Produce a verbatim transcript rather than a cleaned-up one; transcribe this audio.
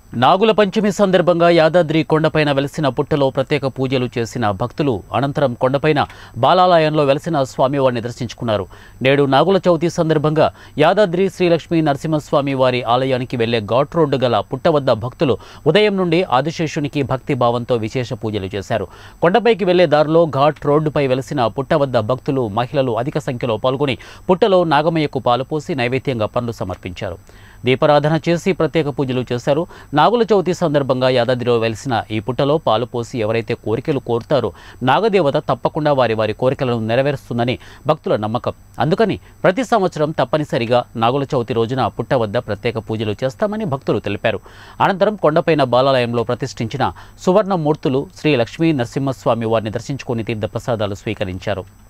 నాగుల పంచమి సందర్భంగా యాదాద్రి కొండపైన వెలిసిన పుట్టలో ప్రత్యేక పూజలు చేసిన భక్తులు అనంతరం కొండపైన బాలాలయంలో వెలిసిన స్వామివారిని దర్శించుకున్నారు. నేడు నాగుల చవితి సందర్భంగా యాదాద్రి శ్రీలక్ష్మీ నరసింహస్వామి వారి ఆలయానికి వెళ్లే ఘాట్ రోడ్డు గల పుట్ట వద్ద భక్తులు ఉదయం నుండి ఆదిశేషునికి భక్తి భావంతో విశేష పూజలు చేశారు. కొండపైకి వెళ్లే దారిలో ఘాట్ రోడ్డుపై వెలిసిన పుట్ట వద్ద భక్తులు, మహిళలు అధిక సంఖ్యలో పాల్గొని పుట్టలో నాగమయ్యకు పాలుపోసి నైవేద్యంగా పండ్లు సమర్పించారు. దీపారాధన చేసి ప్రత్యేక పూజలు చేశారు. నాగుల చవితి సందర్భంగా యాదాద్రిలో వెలిసిన ఈ పుట్టలో పాలు పోసి ఎవరైతే కోరికలు కోరుతారో నాగదేవత తప్పకుండా వారి వారి కోరికలను నెరవేరుస్తుందని భక్తుల నమ్మకం. అందుకని ప్రతి సంవత్సరం తప్పనిసరిగా నాగుల చవితి రోజున పుట్ట వద్ద ప్రత్యేక పూజలు చేస్తామని భక్తులు తెలిపారు. అనంతరం కొండపైన బాలాలయంలో ప్రతిష్ఠించిన సువర్ణ మూర్తులు శ్రీ లక్ష్మీ నరసింహస్వామి వారిని దర్శించుకుని తీర్థ ప్రసాదాలు స్వీకరించారు.